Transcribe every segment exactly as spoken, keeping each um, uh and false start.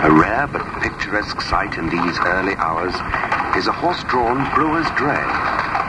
A rare but picturesque sight in these early hours is a horse-drawn brewer's dray.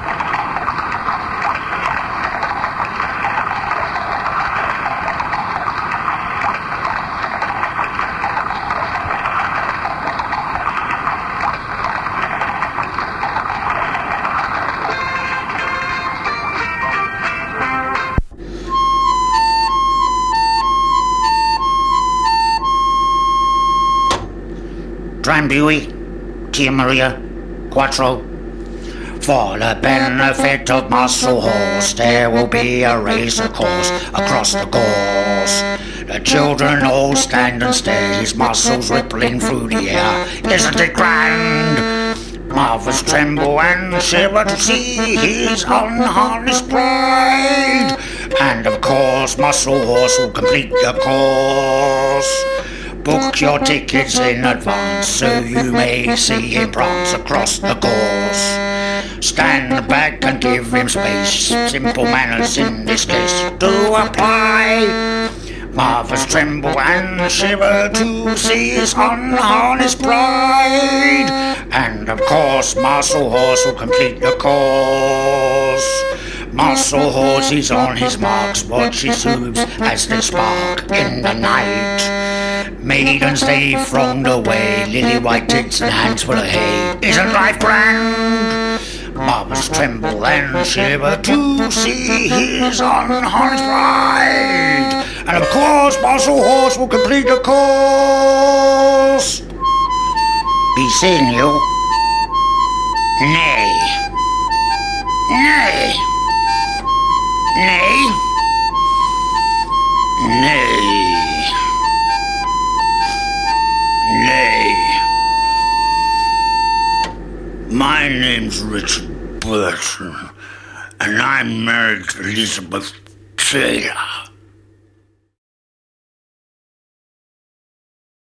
Drambuie, Tia Maria, Quattro. For the benefit of Muscle Horse, there will be a race, of course, across the Gorse. The children all stand and stare, his muscles rippling through the air. Isn't it grand? Mothers tremble and shiver to see his unharnessed pride. And of course, Muscle Horse will complete the course. Book your tickets in advance so you may see him prance across the Gorse. Stand back and give him space, simple manners in this case do apply. Mothers tremble and shiver to see his unharnessed pride. And of course Muscle Horse will complete the course. Muscle Horse is on his marks, watch his hooves as they spark in the night. Maidens they thronged away, lily white tits and hands full of hay. Isn't life grand? Mothers tremble and shiver to see his unharnessed pride. And of course Muscle Horse will complete the course. Be seeing you? Nay. Nay. Nay. Nay. Nay. My name's Richard Burton, and I'm married to Elizabeth Taylor.